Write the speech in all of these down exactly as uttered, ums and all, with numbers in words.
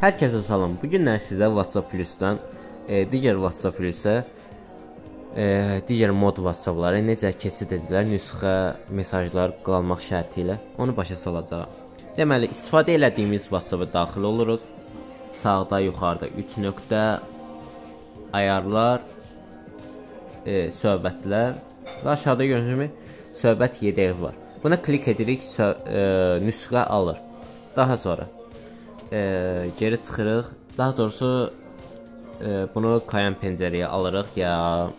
Hər kəsə salam. Bu günlər sizə WhatsApp Plus-dan e, digər WhatsApp Plus-ə e, digər mod WhatsApp-ları necə keçid edilir, nüsxə, mesajlar qalmaq şərti ilə onu başa salacağam. Deməli, istifadə elədiyimiz WhatsApp-a daxil oluruq. Sağda, yuxarıda üç nöqtə, ayarlar, e, söhbətlər və aşağıda gördüyünüz kimi söhbət yedeyi var. Buna klik edirik, e, nüsxə alır. Daha sonra e, geri çıxırıq. Daha doğrusu e, bunu kayan pəncərəyə alırıq ya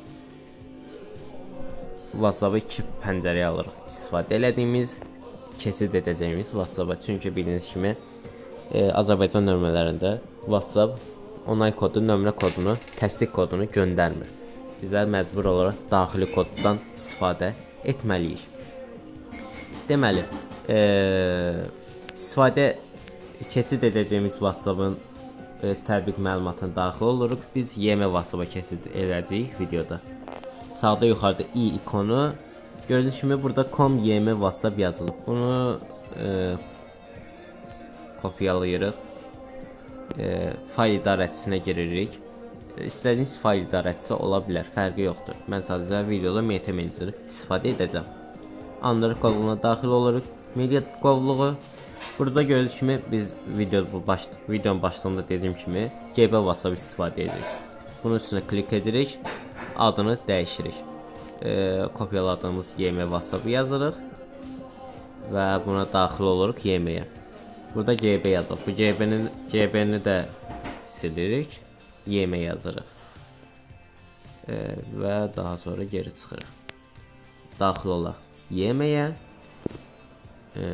WhatsApp-ı iki pəncərəyə alırıq. İstifadə elədiyimiz, keçid edəcəyimiz WhatsApp-a. Çünki bildiyiniz kimi e, Azərbaycan nömrələrində WhatsApp onay kodu, nömrə kodunu, təsdiq kodunu göndərmir. Bizə məcbur olaraq daxili koddan istifadə etməliyik. Deməli, e, istifadə keçid edəcəyimiz WhatsApp-ın e, tətbiq məlumatına daxil oluruq. Biz Y M WhatsApp-a keçid edəcəyik videoda. Sağda yuxarıda i ikonu gördüyünüz kimi burada com Y M WhatsApp yazılıb. Bunu e, kopyalayırıq. E, fayl idarəçisinə giririk. E, İstədiyiniz fayl idarəçisi ola bilər, fərqi yoxdur. Mən sadəcə videoda Meta Manager istifadə edəcəm. Android qovluğuna daxil oluruq. Media qovluğu. Burada gördüyünüz kimi biz video baş, videonun başlarında dediyim kimi G B WhatsApp istifadə edirik. Bunun üstünə klik edirik, adını dəyişirik. E, kopyaladığımız Y M WhatsApp yazırıq və buna daxil oluruq Y M-yə. Burada G B yazılır. Bu G B-ni G B-ni də silirik, Y M yazırıq. E, və daha sonra geri çıxırıq. Daxil olaq Y M-yə. E,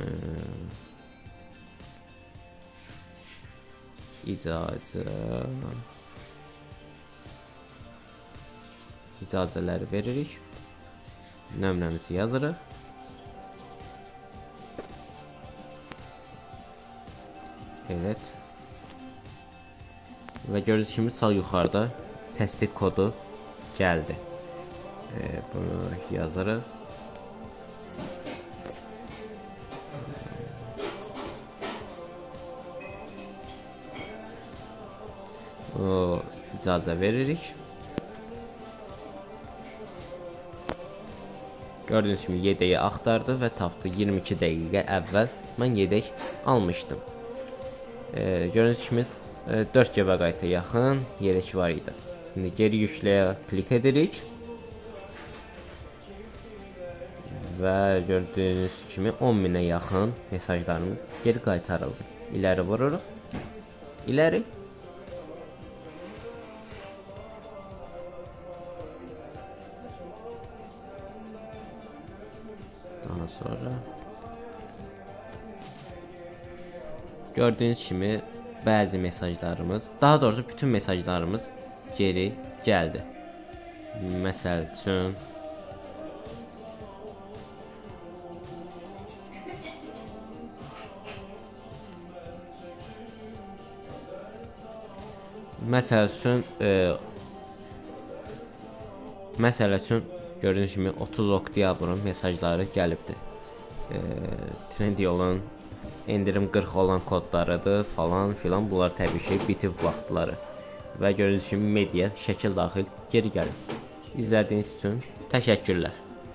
icazə icazələri veririk. Nömrəmizi yazırıq. Evet. Və gördüyünüz kimi sağ yuxarıda təsdiq kodu gəldi. E, bunu yazırıq. O icazə veririk. Gördüyünüz kimi yedeyi axtardı və tapdı. iyirmi iki dəqiqə əvvəl mən yedek almışdım. E, gördüyünüz kimi e, dörd G B qayta yaxın yedek var idi. Şimdi geri yükləyə klik edirik. Və gördüyünüz kimi on minə yaxın mesajlarımız geri qaytarıldı. İləri vururuq. İləri. Daha sonra gördüyünüz kimi bəzi mesajlarımız, daha doğrusu bütün mesajlarımız geri gəldi. Məsəl üçün Məsəl üçün e, Məsəl üçün gördüyünüz kimi otuz oktyabrın mesajları gəlibdir. E, Trendyolun endirim qırx olan kodlarıdır falan filan. Bunlar təbii ki bitib vaxtları. Və gördüyünüz kimi media şəkil daxil geri gəlir. İzlədiyiniz üçün təşəkkürlər.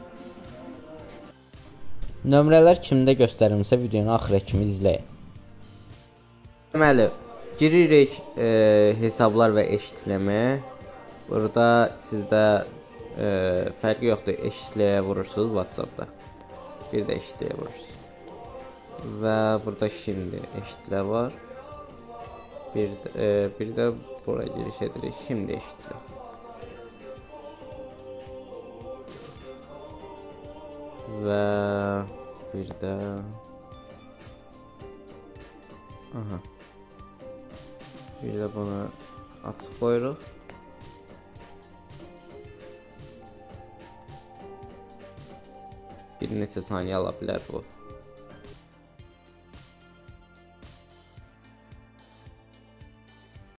Nömrələr kimdə göstərilmişsə videonu axıra kimi izləyin. Deməli, giririk e, hesablar və eşitləməyə. Burada sizdə e, fərqi yoxdur. Eşitləyə vurursunuz WhatsApp-da. Bir də eşitləyə vurursunuz. Və burada şimdi eşitlə var. Bir də, e, bir də buraya giriş edirik. Şimdi eşitlə. Və bir də aha. Bir də bunu açıq qoyuruq. Bir neçə saniyə ala bilər bu.